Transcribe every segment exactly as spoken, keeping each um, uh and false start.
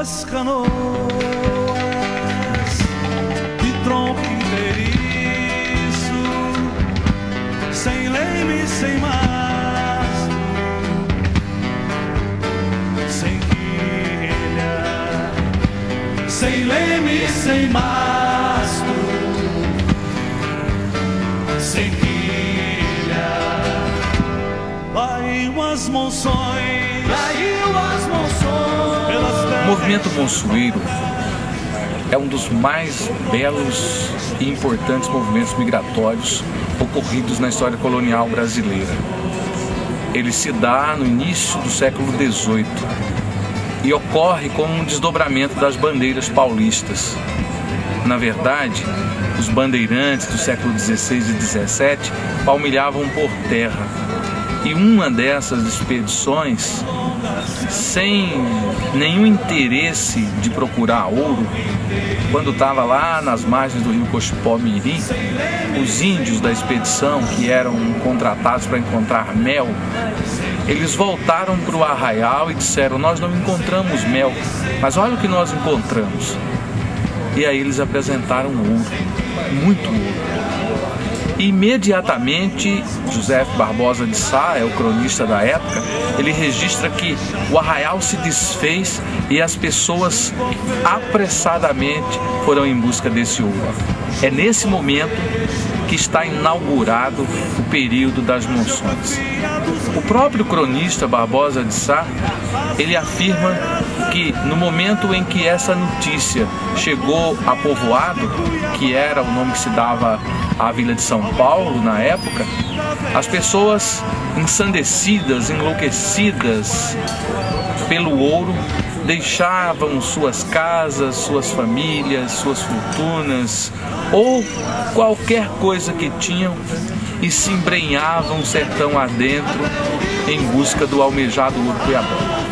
as canoas de tronco inteiriço, sem leme, sem mastro, sem quilha, sem leme, sem mastro, sem quilha. Baiam as monções, baiam as monções pelas terras. O movimento monçoeiro é um dos mais belos e importantes movimentos migratórios ocorridos na história colonial brasileira. Ele se dá no início do século dezoito e ocorre com um desdobramento das bandeiras paulistas. Na verdade, os bandeirantes do século dezesseis e dezessete palmilhavam por terra. E uma dessas expedições, sem nenhum interesse de procurar ouro, quando estava lá nas margens do rio Cochipó-Mirim, os índios da expedição, que eram contratados para encontrar mel, eles voltaram para o arraial e disseram: nós não encontramos mel, mas olha o que nós encontramos. E aí eles apresentaram ouro, muito ouro. Imediatamente, José Barbosa de Sá, é o cronista da época, ele registra que o arraial se desfez e as pessoas apressadamente foram em busca desse ouro. É nesse momento que está inaugurado o período das monções. O próprio cronista Barbosa de Sá, ele afirma que no momento em que essa notícia chegou a Povoado, que era o nome que se dava à Vila de São Paulo na época, as pessoas ensandecidas, enlouquecidas pelo ouro, deixavam suas casas, suas famílias, suas fortunas ou qualquer coisa que tinham e se embrenhavam o sertão adentro em busca do almejado ouro cuiabano.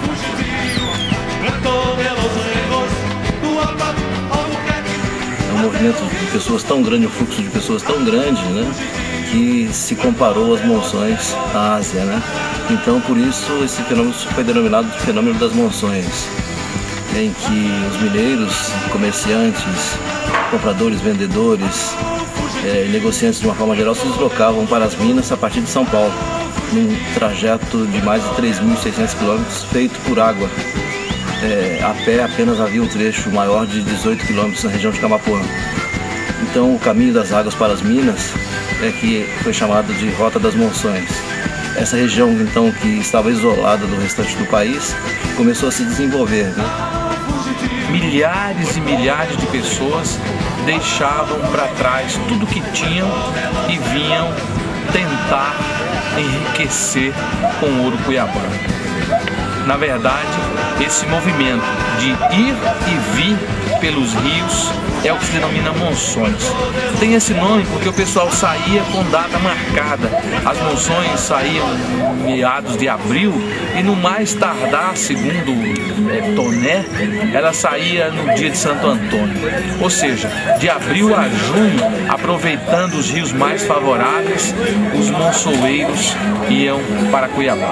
É um movimento de pessoas tão grande, um fluxo de pessoas tão grande, né, que se comparou às monções da Ásia, né? Então, por isso, esse fenômeno foi denominado de fenômeno das monções, em que os mineiros, comerciantes, compradores, vendedores, é, negociantes de uma forma geral se deslocavam para as minas a partir de São Paulo, num trajeto de mais de três mil e seiscentos quilômetros feito por água. É, a pé apenas havia um trecho maior de dezoito quilômetros na região de Camapuã. Então o caminho das águas para as minas é que foi chamado de Rota das Monções. Essa região então que estava isolada do restante do país começou a se desenvolver, né? Milhares e milhares de pessoas deixavam para trás tudo que tinham e vinham tentar enriquecer com ouro cuiabano. Na verdade, esse movimento de ir e vir pelos rios é o que se denomina monções. Tem esse nome porque o pessoal saía com data marcada. As monções saíam meados de abril e no mais tardar, segundo é, Toné, ela saía no dia de Santo Antônio. Ou seja, de abril a junho, aproveitando os rios mais favoráveis, os monçoeiros iam para Cuiabá.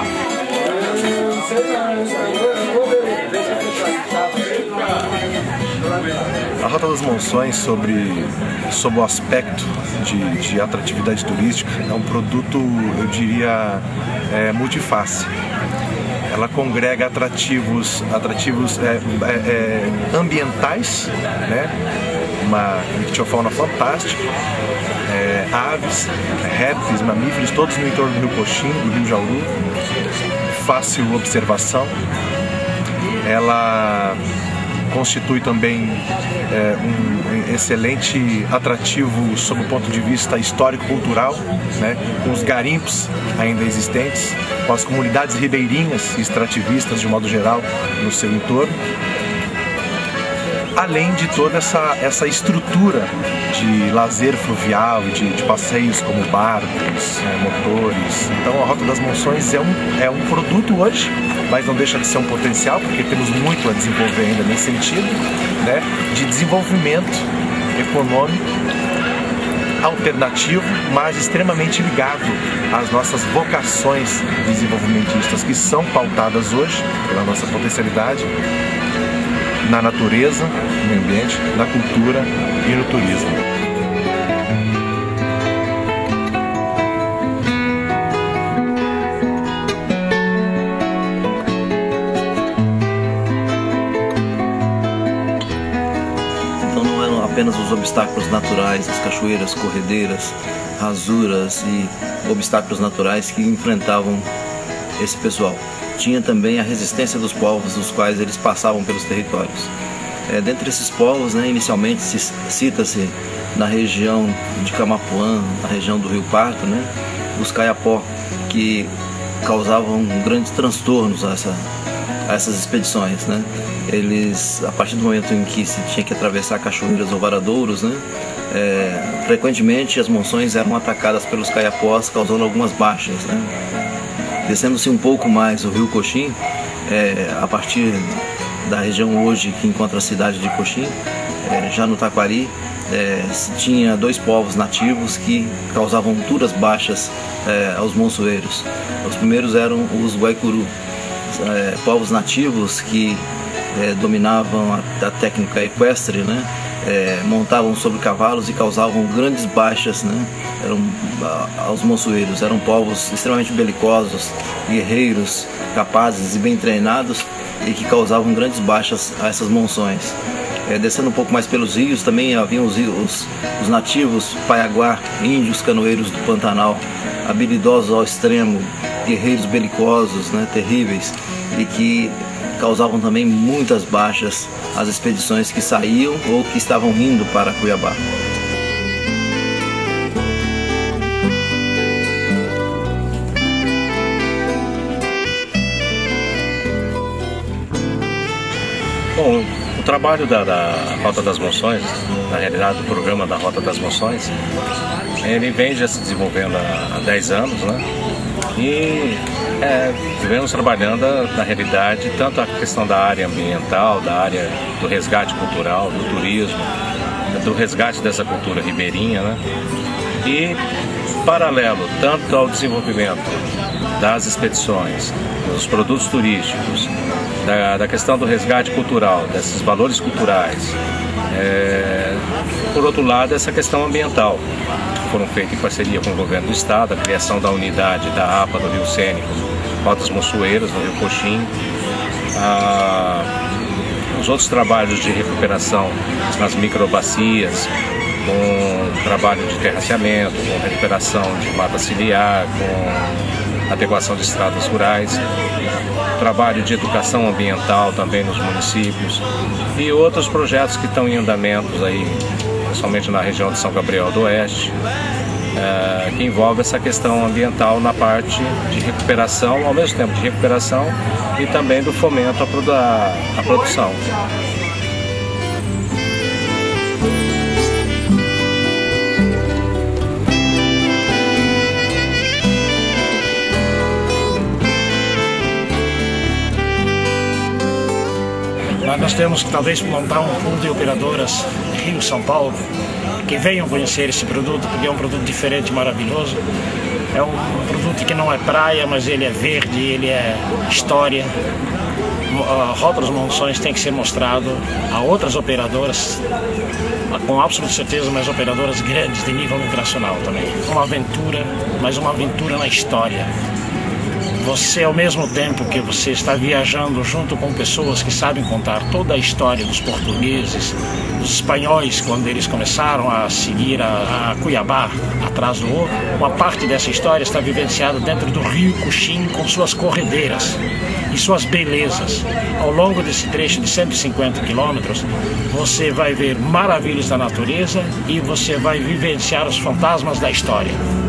A Rota das Monções, sobre, sobre o aspecto de, de atratividade turística, é um produto, eu diria, é, multiface. Ela congrega atrativos, atrativos é, é, é, ambientais, né? Uma ictiofauna fantástica, é, aves, répteis, mamíferos, todos no entorno do Rio Coxim, do Rio Jauru, fácil observação. Ela constitui também é, um excelente atrativo sob o ponto de vista histórico-cultural, né, com os garimpos ainda existentes, com as comunidades ribeirinhas e extrativistas de modo geral no seu entorno, além de toda essa, essa estrutura de lazer fluvial e de, de passeios como barcos, é, motores. Então a Rota das Monções é um, é um produto hoje, mas não deixa de ser um potencial, porque temos muito a desenvolver ainda nesse sentido, né, de desenvolvimento econômico alternativo, mas extremamente ligado às nossas vocações desenvolvimentistas, que são pautadas hoje pela nossa potencialidade na natureza, no meio ambiente, na cultura e no turismo. Apenas os obstáculos naturais, as cachoeiras, corredeiras, rasuras e obstáculos naturais que enfrentavam esse pessoal. Tinha também a resistência dos povos, os quais eles passavam pelos territórios. É, dentre esses povos, né, inicialmente se cita-se na região de Camapuã, na região do Rio Pardo, né, os Kayapó, que causavam grandes transtornos a, essa, a essas expedições, né. Eles, a partir do momento em que se tinha que atravessar cachoeiras ou varadouros, né, é, frequentemente as monções eram atacadas pelos Kayapós, causando algumas baixas, né. Descendo-se um pouco mais o rio Coxim, é, a partir da região hoje que encontra a cidade de Coxim, é, já no Taquari, é, se tinha dois povos nativos que causavam duras baixas é, aos monçoeiros. Os primeiros eram os Guaicuru, é, povos nativos que É, dominavam a, a técnica equestre, né? É, montavam sobre cavalos e causavam grandes baixas, né? Eram, a, aos monçoeiros. Eram povos extremamente belicosos, guerreiros, capazes e bem treinados e que causavam grandes baixas a essas monções. É, descendo um pouco mais pelos rios, também haviam os, os, os nativos Paiaguá, índios canoeiros do Pantanal, habilidosos ao extremo, guerreiros belicosos, né? Terríveis, e que causavam também muitas baixas às expedições que saíam ou que estavam indo para Cuiabá. Bom, o trabalho da, da Rota das Monções, na realidade o programa da Rota das Monções, ele vem já se desenvolvendo há, há dez anos, né? E é, vivemos trabalhando na realidade tanto a questão da área ambiental, da área do resgate cultural, do turismo, do resgate dessa cultura ribeirinha, né? E paralelo tanto ao desenvolvimento das expedições, dos produtos turísticos, da, da questão do resgate cultural, desses valores culturais, é, por outro lado essa questão ambiental, foram feitas em parceria com o governo do estado, a criação da unidade da APA do Rio Cênico, Rotas Monçoeiras no Rio Coxim, ah, os outros trabalhos de recuperação nas microbacias, com trabalho de terraceamento, com recuperação de mata ciliar, com adequação de estradas rurais, trabalho de educação ambiental também nos municípios e outros projetos que estão em andamentos aí, principalmente na região de São Gabriel do Oeste, é, que envolve essa questão ambiental na parte de recuperação, ao mesmo tempo de recuperação e também do fomento à, produ à produção. Nós temos que talvez montar um pool de operadoras Rio-São Paulo que venham conhecer esse produto, porque é um produto diferente, maravilhoso. É um produto que não é praia, mas ele é verde, ele é história. A Rota das Monções tem que ser mostrado a outras operadoras, com absoluta certeza, mas operadoras grandes de nível internacional também. Uma aventura, mas uma aventura na história. Você, ao mesmo tempo que você está viajando junto com pessoas que sabem contar toda a história dos portugueses, dos espanhóis, quando eles começaram a seguir a, a Cuiabá atrás do outro, uma parte dessa história está vivenciada dentro do rio Coxim com suas corredeiras e suas belezas. Ao longo desse trecho de cento e cinquenta quilômetros, você vai ver maravilhas da natureza e você vai vivenciar os fantasmas da história.